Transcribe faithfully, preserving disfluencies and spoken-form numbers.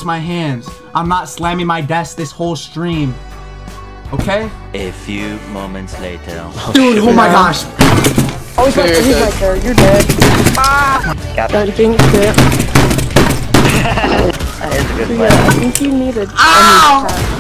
hurts my hands. I'm not slamming my desk this whole stream. Okay? A few moments later. Dude, oh my gosh. Oh, he's, right, he's right there. You're dead. Ah! Got it. Think that. That is a good Yeah, I think you needed. Ow!